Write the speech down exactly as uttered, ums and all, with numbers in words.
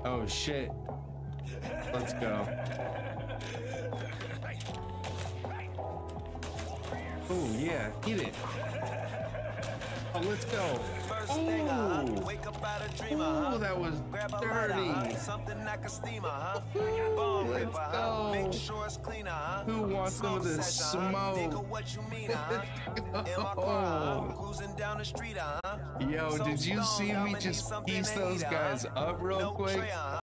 Oh shit. Let's go. Oh yeah, eat it. Oh, let's go. Oh, wake up out of dreamer, huh? That was dirty. Something like a steamer, huh? Let's go. Make sure it's cleaner, huh? Who wants some of this smoke? What you mean, huh? In my car, cruising down the street, huh? Yo, did you see me just piece those guys up real quick?